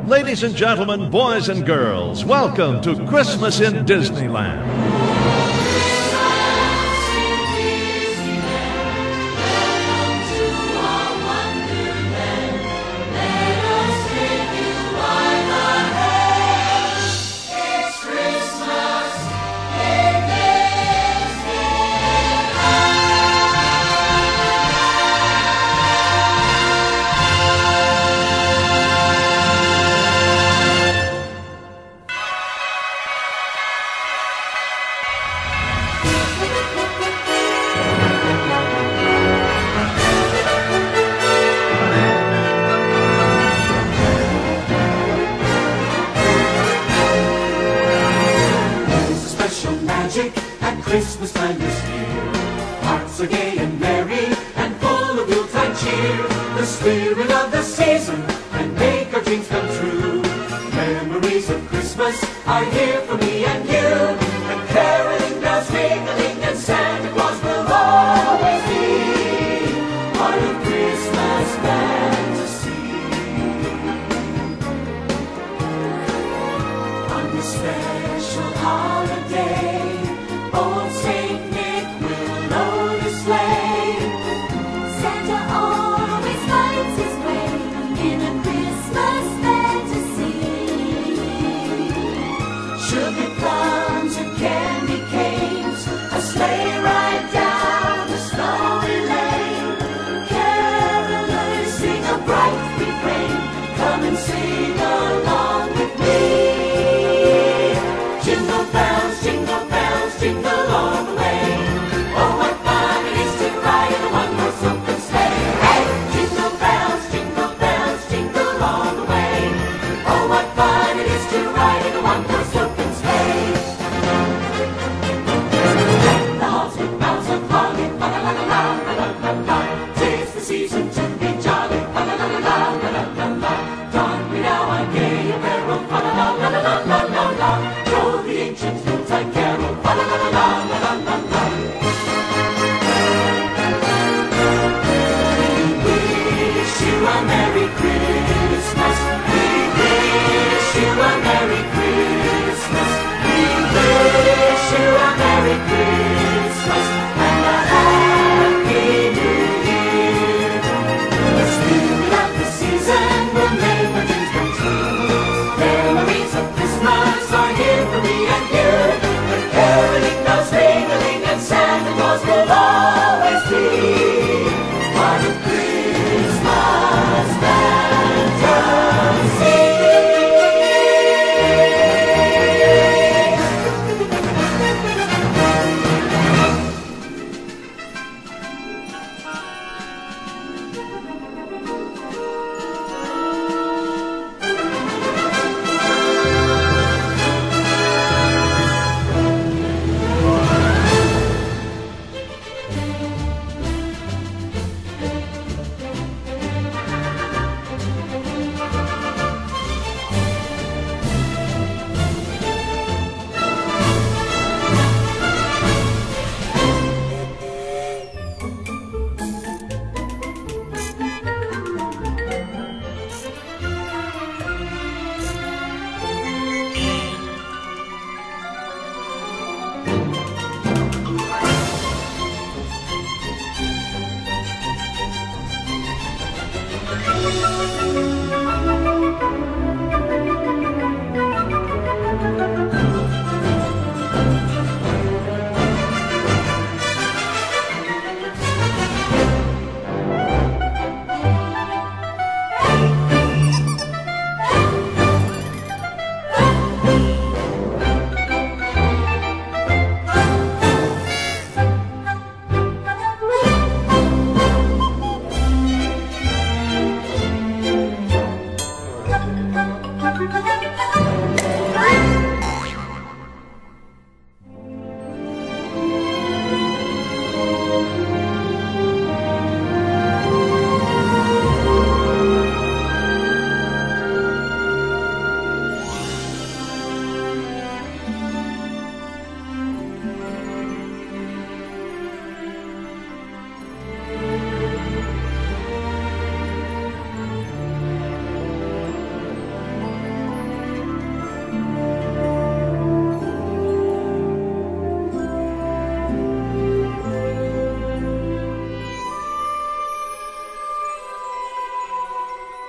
Ladies and gentlemen, boys and girls, welcome to Christmas in Disneyland. At Christmas time this year, hearts are gay and merry and full of Yuletide cheer. The spirit of the season can make our dreams come true. Memories of Christmas are here for me and you, and caroling bells ringing and Santa Claus will always be part of Christmas fantasy. On this special holiday, old Saint Nick will load his sleigh. Santa always finds his way in a Christmas fantasy. Sugar plums and candy canes, a sleigh ride down the snowy lane. Carolers sing a bright refrain, come and sing along with me. Jingle bells, jingle bells, jingle all the way. Oh, what fun it is to ride in a one-horse open sleigh. Hey! Jingle bells, jingle all the way. Oh, what fun it is to ride in a one-horse open sleigh. The halls with boughs of holly, la-la-la-la-la-la-la-la. 'Tis the season to be jolly, la-la-la-la-la-la-la-la. Don we now our gay apparel, la-la-la-la-la-la-la. Throw the ancient Yuletide carol, la-la-la-la-la-la-la. We wish you a Merry Christmas.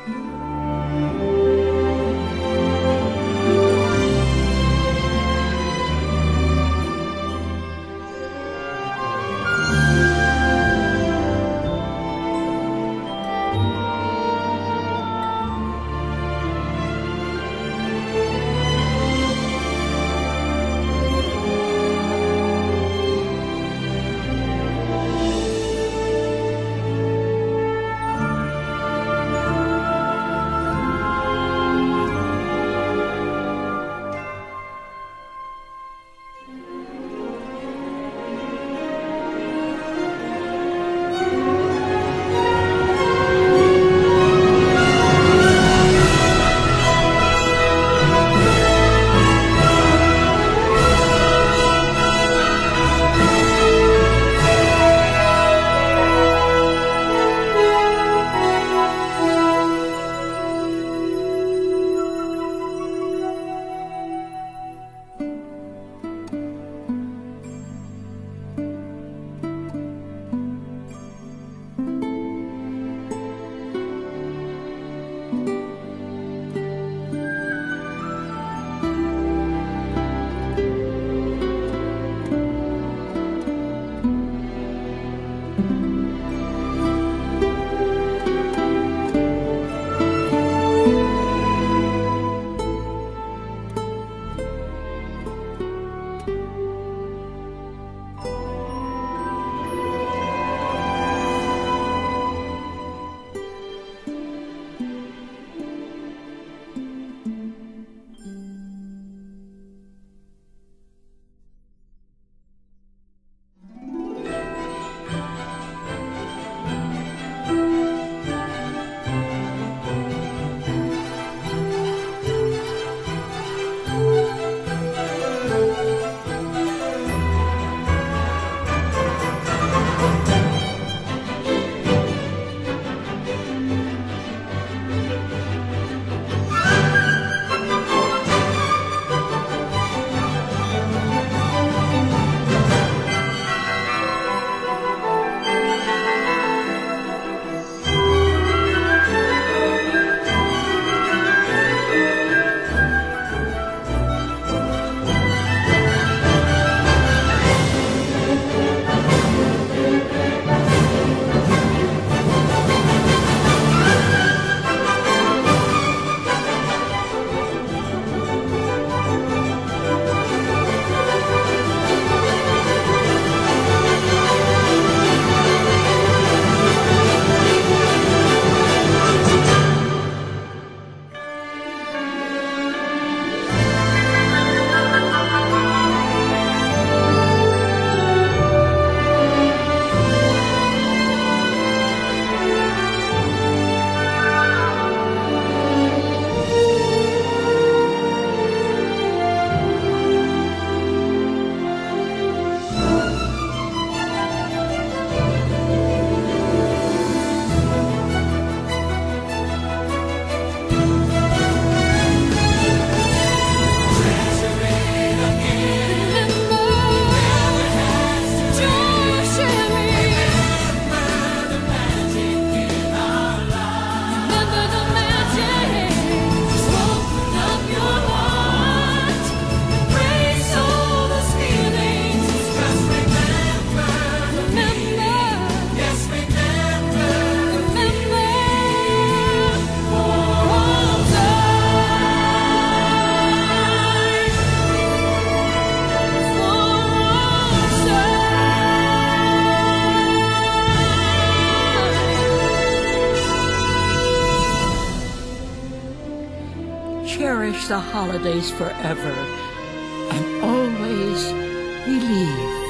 cherish the holidays forever and always believe